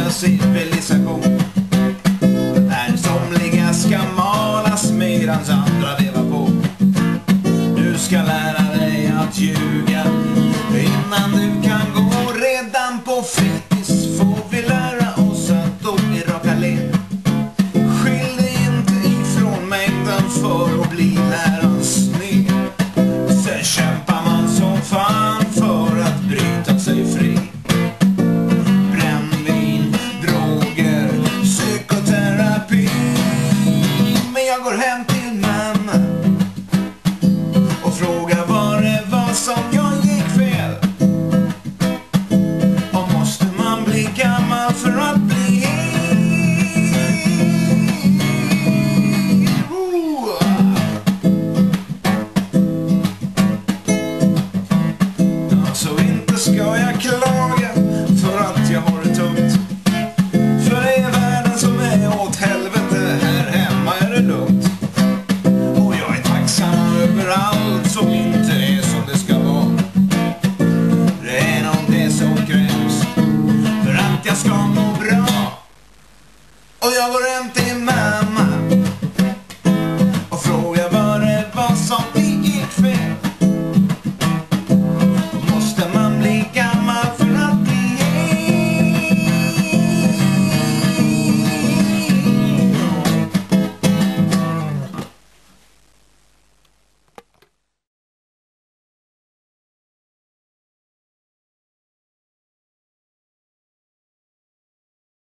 civilisation. Där somliga ska malas medans andra leva på. Du ska lära dig att ljuga innan du kan gå. Redan på fritids får vi lära oss att då är raka led. Skilj dig inte ifrån mängden för att bli lärans sned. Sen kämpar man som fan för att bryta sig fri. Brännvin, droger, psykoterapi. Men jag går hem till mamma och frågar vad det var som jag gick fel. Och måste man bli gammal för att bli hel? Så inte ska jag klaga för att jag har det tungt. För det är världen som är åt helvete, här hemma är det lugnt. Och jag är tacksam över allt som inte är som det ska vara. Det är nog det som krävs för att jag ska må bra. Och jag går hem till